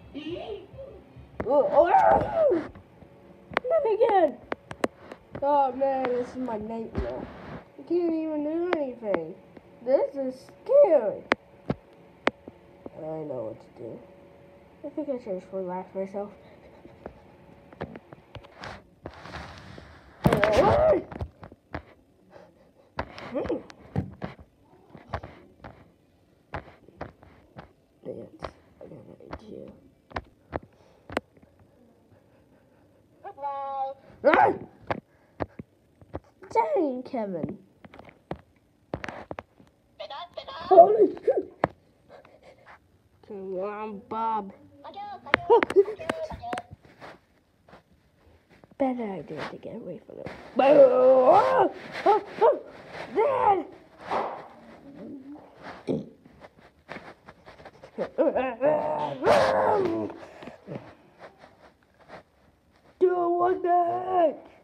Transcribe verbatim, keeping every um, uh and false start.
Oh, oh. Then again. Oh man, this is my nightmare. I can't even do anything. This is scary. I know what to do. I think I should just relax myself. Oh. Hmm. Dance. I got an idea. Ah! Dang, Kevin. Holy shit. Come on, Bob. Better idea to get away from it. Oh, oh, oh. Dad! Do it one day!